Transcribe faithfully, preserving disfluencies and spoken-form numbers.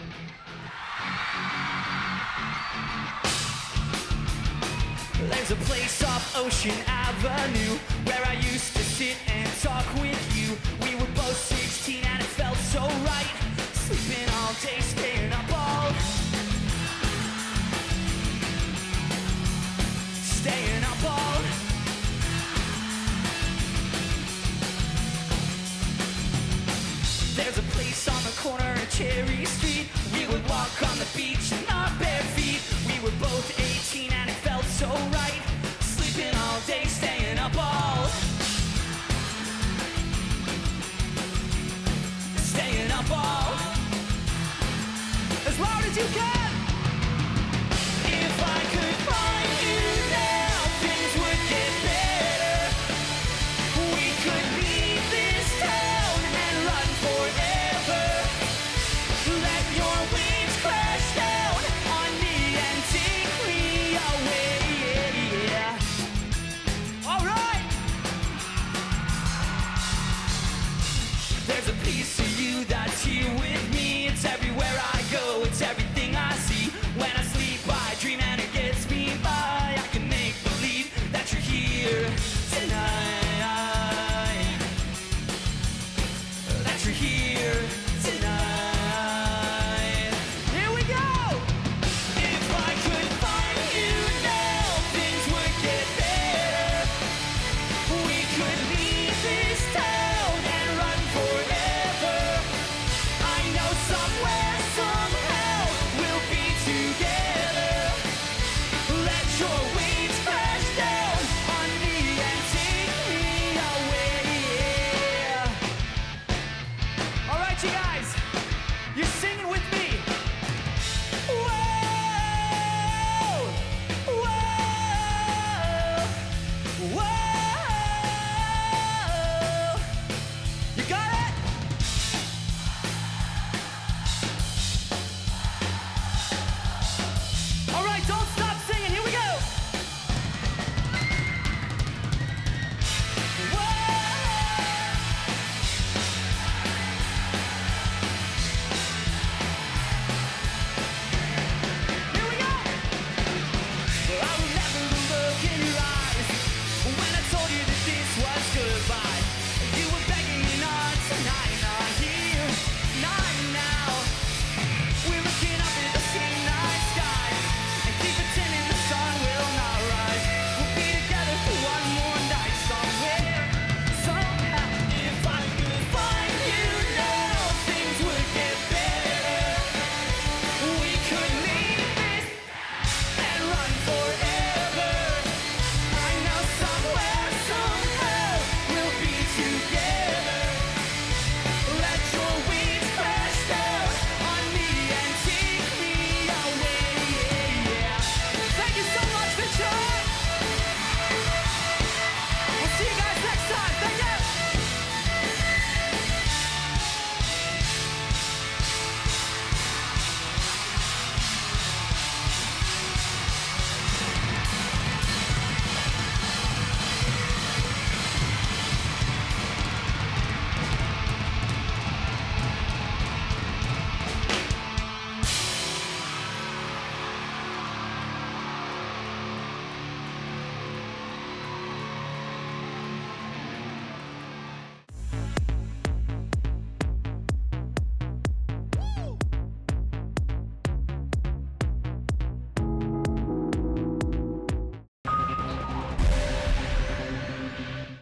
There's a place off Ocean Avenue where I used to sit and talk with you. We were both sixteen and it felt so right, sleeping all day, staying up all, staying up all. There's a place on the corner of Cherry Street. We would walk on the beach in our bare feet. We were both eighteen and it felt so right, sleeping all day, staying up all, staying up all, as loud as you can.